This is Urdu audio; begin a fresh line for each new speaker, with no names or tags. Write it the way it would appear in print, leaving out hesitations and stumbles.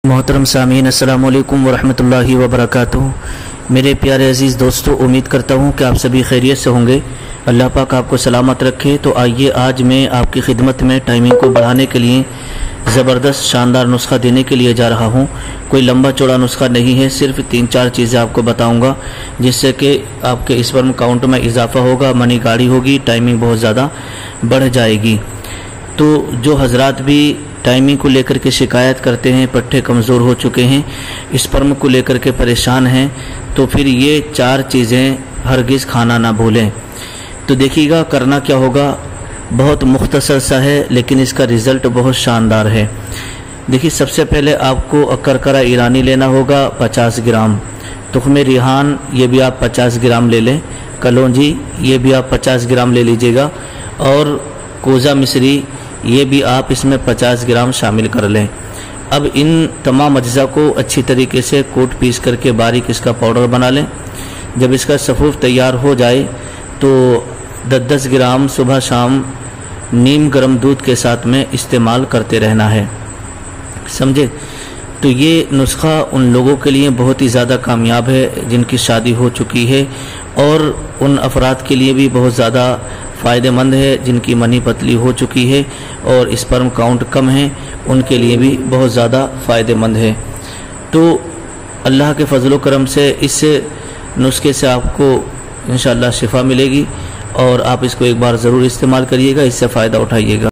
محترم سامعین، السلام علیکم ورحمۃ وبرکاتہ۔ میرے پیارے عزیز دوستو، امید کرتا ہوں کہ آپ سبھی خیریت سے ہوں گے۔ اللہ پاک آپ کو سلامت رکھے۔ تو آئیے آج میں آپ کی خدمت میں ٹائمنگ کو بڑھانے کے لیے زبردست شاندار نسخہ دینے کے لیے جا رہا ہوں۔ کوئی لمبا چوڑا نسخہ نہیں ہے، صرف 3-4 چیزیں آپ کو بتاؤں گا جس سے کہ آپ کے اسپرم کاؤنٹ میں اضافہ ہوگا، منی گاڑی ہوگی، ٹائمنگ بہت زیادہ بڑھ جائے گی۔ تو جو حضرات بھی ٹائمنگ کو لے کر کے شکایت کرتے ہیں، پٹھے کمزور ہو چکے ہیں، اسپرم کو لے کر کے پریشان ہیں، تو پھر یہ 4 چیزیں ہرگز کھانا نہ بھولیں۔ تو دیکھیے گا کرنا کیا ہوگا، بہت مختصر سا ہے لیکن اس کا رزلٹ بہت شاندار ہے۔ دیکھیے، سب سے پہلے آپ کو کرکرا ایرانی لینا ہوگا 50 گرام، تخم ریحان یہ بھی آپ 50 گرام لے لیں، کلونجی یہ بھی آپ 50 گرام لے لیجئے گا، اور کوزہ مصری یہ بھی آپ اس میں 50 گرام شامل کر لیں۔ اب ان تمام اجزاء کو اچھی طریقے سے کوٹ پیس کر کے باریک اس کا پاؤڈر بنا لیں۔ جب اس کا صفوف تیار ہو جائے تو 10 گرام صبح شام نیم گرم دودھ کے ساتھ میں استعمال کرتے رہنا ہے، سمجھے؟ تو یہ نسخہ ان لوگوں کے لیے بہت ہی زیادہ کامیاب ہے جن کی شادی ہو چکی ہے، اور ان افراد کے لیے بھی بہت زیادہ فائدہ مند ہے جن کی منی پتلی ہو چکی ہے اور اسپرم کاؤنٹ کم ہے، ان کے لیے بھی بہت زیادہ فائدہ مند ہے۔ تو اللہ کے فضل و کرم سے اس نسخے سے آپ کو انشاءاللہ شفا ملے گی، اور آپ اس کو ایک بار ضرور استعمال کریے گا، اس سے فائدہ اٹھائیے گا۔